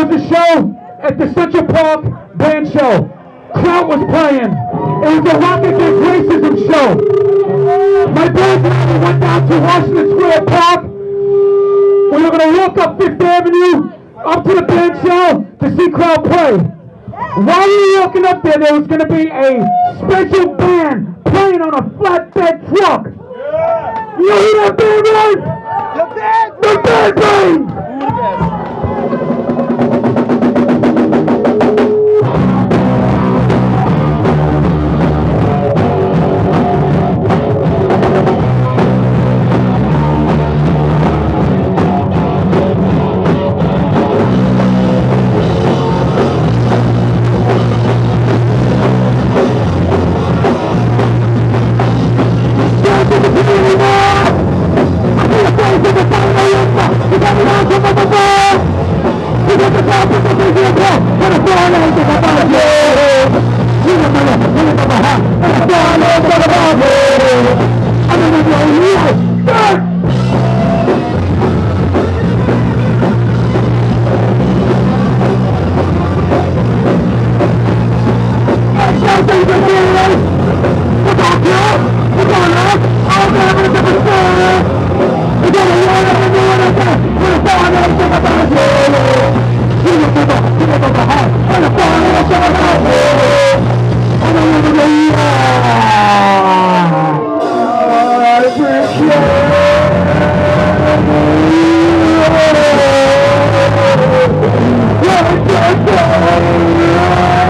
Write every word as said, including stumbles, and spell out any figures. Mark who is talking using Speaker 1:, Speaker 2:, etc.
Speaker 1: was a show at the Central Park band show. Crowd was playing. It was a rock against racism show. My boys and I went down to Washington Square Park. We were going to walk up Fifth Avenue up to the band show to see crowd play. While we were walking up there, there was going to be a special band playing on a flatbed truck. You know who that band was? The Bad Brains! The Bad Brains! Yeah.